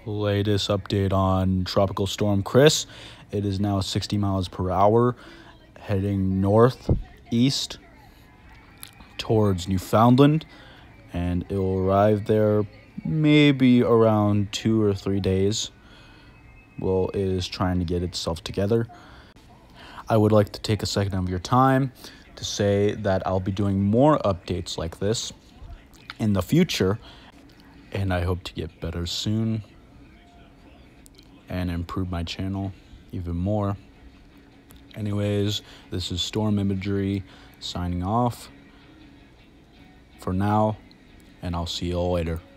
Latest update on Tropical Storm Chris. It is now 60 miles per hour, heading northeast towards Newfoundland, and it will arrive there maybe around 2 or 3 days. Well, it is trying to get itself together. I would like to take a second of your time to say that I'll be doing more updates like this in the future, and I hope to get better soon and improve my channel even more. Anyways, this is Storm Imagery signing off for now, and I'll see you all later.